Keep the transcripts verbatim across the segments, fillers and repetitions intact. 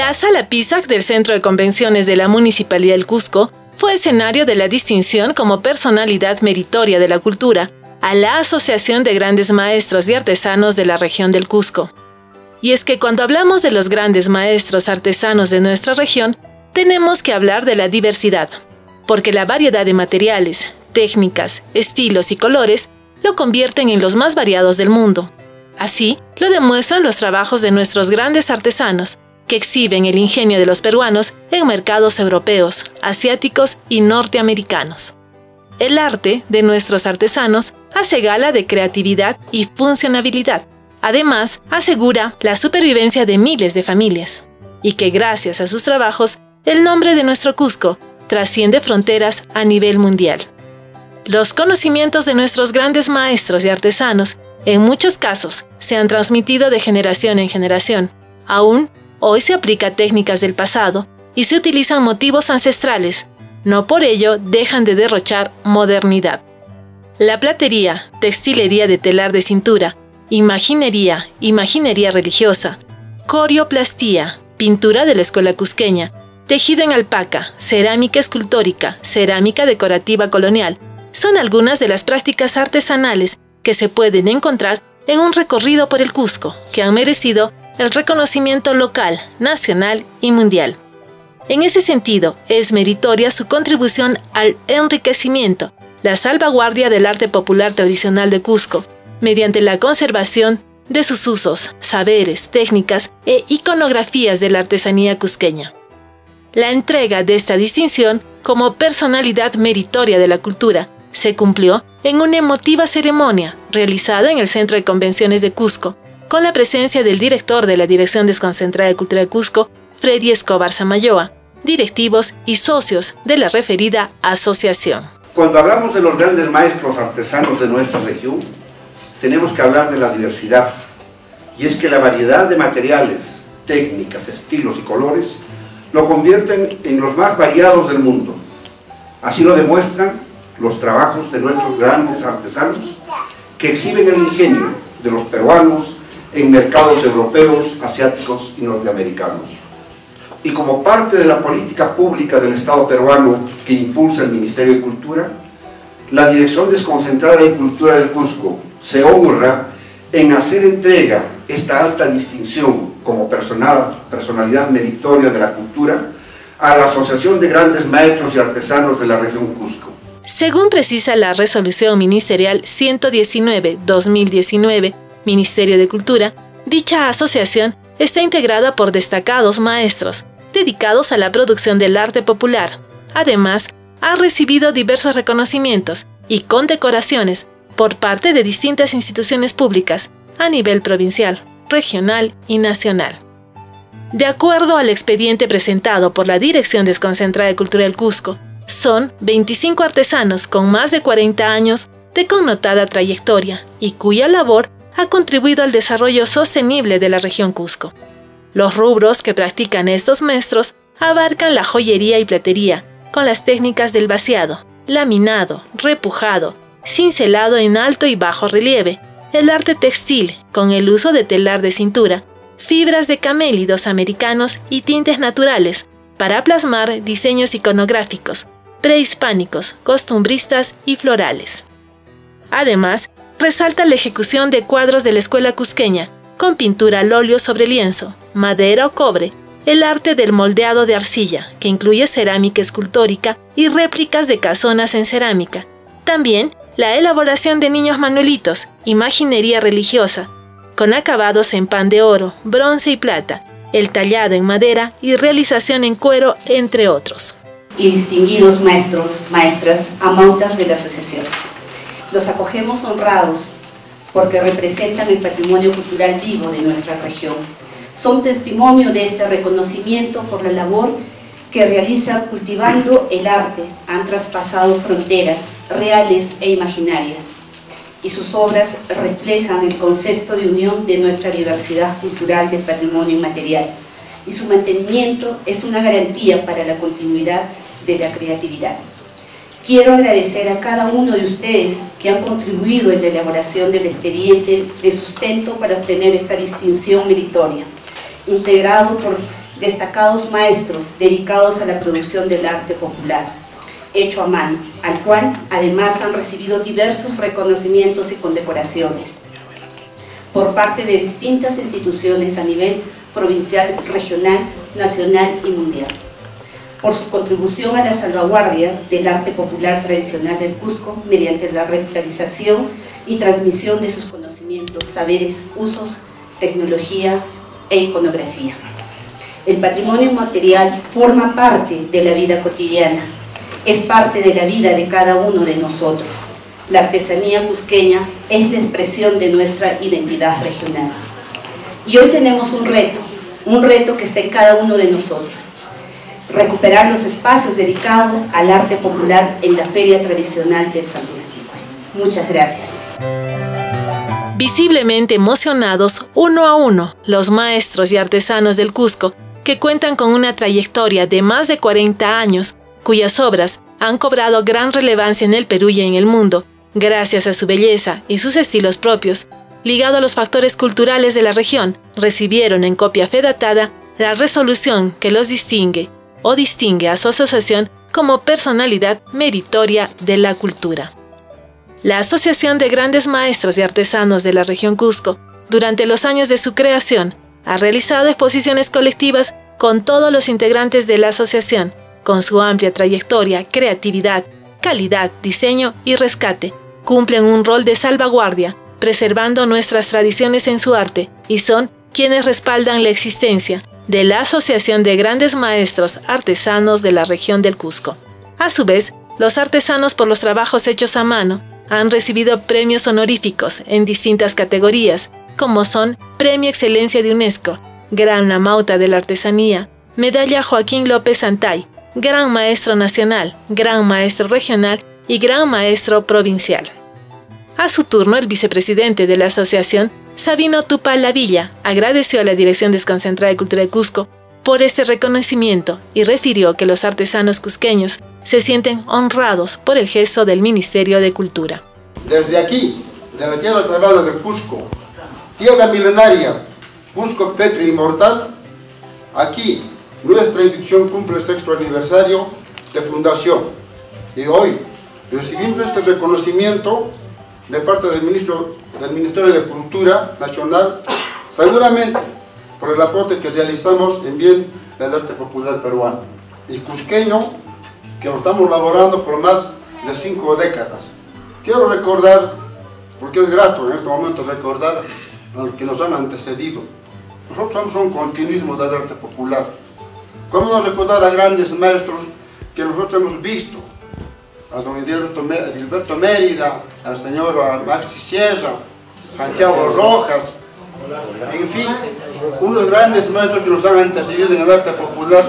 La Sala Pisac del Centro de Convenciones de la Municipalidad del Cusco fue escenario de la distinción como personalidad meritoria de la cultura a la Asociación de Grandes Maestros y Artesanos de la región del Cusco. Y es que cuando hablamos de los grandes maestros artesanos de nuestra región, tenemos que hablar de la diversidad, porque la variedad de materiales, técnicas, estilos y colores lo convierten en los más variados del mundo. Así lo demuestran los trabajos de nuestros grandes artesanos, que exhiben el ingenio de los peruanos en mercados europeos, asiáticos y norteamericanos. El arte de nuestros artesanos hace gala de creatividad y funcionabilidad. Además, asegura la supervivencia de miles de familias, y que gracias a sus trabajos, el nombre de nuestro Cusco trasciende fronteras a nivel mundial. Los conocimientos de nuestros grandes maestros y artesanos, en muchos casos, se han transmitido de generación en generación. Aún hoy se aplican técnicas del pasado y se utilizan motivos ancestrales. No por ello dejan de derrochar modernidad. La platería, textilería de telar de cintura, imaginería, imaginería religiosa, corioplastía, pintura de la escuela cusqueña, tejido en alpaca, cerámica escultórica, cerámica decorativa colonial, son algunas de las prácticas artesanales que se pueden encontrar en un recorrido por el Cusco, que han merecido el reconocimiento local, nacional y mundial. En ese sentido, es meritoria su contribución al enriquecimiento, la salvaguardia del arte popular tradicional de Cusco, mediante la conservación de sus usos, saberes, técnicas e iconografías de la artesanía cusqueña. La entrega de esta distinción como personalidad meritoria de la cultura se cumplió en una emotiva ceremonia realizada en el Centro de Convenciones de Cusco, con la presencia del director de la Dirección Desconcentrada de Cultura de Cusco, Freddy Escobar Samayoa, directivos y socios de la referida asociación. Cuando hablamos de los grandes maestros artesanos de nuestra región, tenemos que hablar de la diversidad, y es que la variedad de materiales, técnicas, estilos y colores lo convierten en los más variados del mundo. Así lo demuestran los trabajos de nuestros grandes artesanos, que exhiben el ingenio de los peruanos en mercados europeos, asiáticos y norteamericanos. Y como parte de la política pública del Estado peruano que impulsa el Ministerio de Cultura, la Dirección Desconcentrada de Cultura del Cusco se honra en hacer entrega esta alta distinción como personal, personalidad meritoria de la cultura a la Asociación de Grandes Maestros y Artesanos de la región Cusco. Según precisa la Resolución Ministerial ciento diecinueve guión dos mil diecinueve, Ministerio de Cultura, dicha asociación está integrada por destacados maestros dedicados a la producción del arte popular. Además, ha recibido diversos reconocimientos y condecoraciones por parte de distintas instituciones públicas a nivel provincial, regional y nacional. De acuerdo al expediente presentado por la Dirección Desconcentrada de Cultura del Cusco, son veinticinco artesanos con más de cuarenta años de connotada trayectoria y cuya labor ha contribuido al desarrollo sostenible de la región Cusco. Los rubros que practican estos maestros abarcan la joyería y platería, con las técnicas del vaciado, laminado, repujado, cincelado en alto y bajo relieve, el arte textil, con el uso de telar de cintura, fibras de camélidos americanos y tintes naturales, para plasmar diseños iconográficos, prehispánicos, costumbristas y florales. Además, resalta la ejecución de cuadros de la escuela cusqueña, con pintura al óleo sobre lienzo, madera o cobre, el arte del moldeado de arcilla, que incluye cerámica escultórica y réplicas de casonas en cerámica. También la elaboración de niños manuelitos, imaginería religiosa, con acabados en pan de oro, bronce y plata, el tallado en madera y realización en cuero, entre otros. Y distinguidos maestros, maestras, amautas de la asociación. Los acogemos honrados porque representan el patrimonio cultural vivo de nuestra región. Son testimonio de este reconocimiento por la labor que realizan cultivando el arte. Han traspasado fronteras reales e imaginarias, y sus obras reflejan el concepto de unión de nuestra diversidad cultural del patrimonio inmaterial, y su mantenimiento es una garantía para la continuidad de la creatividad. Quiero agradecer a cada uno de ustedes que han contribuido en la elaboración del expediente de sustento para obtener esta distinción meritoria, integrado por destacados maestros dedicados a la producción del arte popular, hecho a mano, al cual además han recibido diversos reconocimientos y condecoraciones por parte de distintas instituciones a nivel provincial, regional, nacional y mundial, por su contribución a la salvaguardia del arte popular tradicional del Cusco mediante la revitalización y transmisión de sus conocimientos, saberes, usos, tecnología e iconografía. El patrimonio material forma parte de la vida cotidiana, es parte de la vida de cada uno de nosotros. La artesanía cusqueña es la expresión de nuestra identidad regional. Y hoy tenemos un reto, un reto que está en cada uno de nosotros. Recuperar los espacios dedicados al arte popular en la Feria Tradicional del Santunaticue. Muchas gracias. Visiblemente emocionados uno a uno, los maestros y artesanos del Cusco, que cuentan con una trayectoria de más de cuarenta años, cuyas obras han cobrado gran relevancia en el Perú y en el mundo, gracias a su belleza y sus estilos propios, ligado a los factores culturales de la región, recibieron en copia fedatada la resolución que los distingue o distingue a su asociación como personalidad meritoria de la cultura. La Asociación de Grandes Maestros y Artesanos de la región Cusco, durante los años de su creación, ha realizado exposiciones colectivas con todos los integrantes de la asociación, con su amplia trayectoria, creatividad, calidad, diseño y rescate, cumplen un rol de salvaguardia, preservando nuestras tradiciones en su arte, y son quienes respaldan la existencia de la Asociación de Grandes Maestros Artesanos de la región del Cusco. A su vez, los artesanos por los trabajos hechos a mano han recibido premios honoríficos en distintas categorías, como son Premio Excelencia de UNESCO, Gran Amauta de la Artesanía, Medalla Joaquín López Santay, Gran Maestro Nacional, Gran Maestro Regional y Gran Maestro Provincial. A su turno, el vicepresidente de la asociación, Sabino Tupal Lavilla, agradeció a la Dirección Desconcentrada de Cultura de Cusco por este reconocimiento y refirió que los artesanos cusqueños se sienten honrados por el gesto del Ministerio de Cultura. Desde aquí, de la tierra sagrada de Cusco, tierra milenaria, Cusco Petro Inmortal, aquí nuestra institución cumple el sexto aniversario de fundación y hoy recibimos este reconocimiento de parte del, ministro, del Ministerio de Cultura Nacional, seguramente por el aporte que realizamos en bien del arte popular peruano y cusqueño, que lo estamos elaborando por más de cinco décadas. Quiero recordar, porque es grato en este momento recordar a los que nos han antecedido. Nosotros somos un continuismo del arte popular. ¿Cómo no recordar a grandes maestros que nosotros hemos visto? A don Edilberto Mérida, al señor Maxi Sierra, Santiago Rojas, en fin, unos grandes maestros que nos han antecedido en el arte popular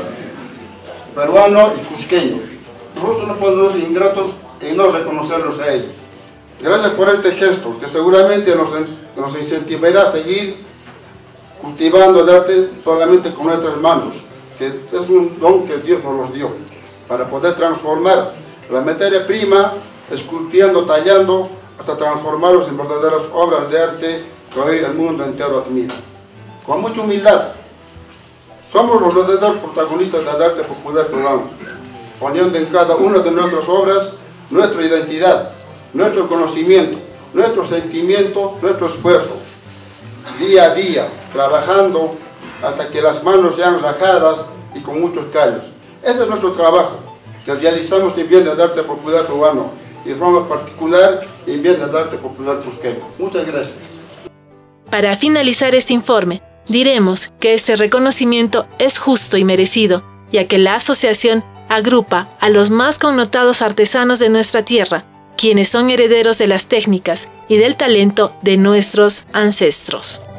peruano y cusqueño. Nosotros no podemos ser ingratos en no reconocerlos a ellos. Gracias por este gesto, que seguramente nos, nos incentivará a seguir cultivando el arte solamente con nuestras manos, que es un don que Dios nos los dio, para poder transformar la materia prima, esculpiendo, tallando, hasta transformarlos en verdaderas obras de arte que hoy el mundo entero admira. Con mucha humildad, somos los verdaderos protagonistas del arte popular peruano, poniendo en cada una de nuestras obras nuestra identidad, nuestro conocimiento, nuestro sentimiento, nuestro esfuerzo, día a día, trabajando hasta que las manos sean rajadas y con muchos callos. Ese es nuestro trabajo, que realizamos en bien del arte popular peruano y de forma particular en bien del arte popular cusqueño. Muchas gracias. Para finalizar este informe, diremos que este reconocimiento es justo y merecido, ya que la asociación agrupa a los más connotados artesanos de nuestra tierra, quienes son herederos de las técnicas y del talento de nuestros ancestros.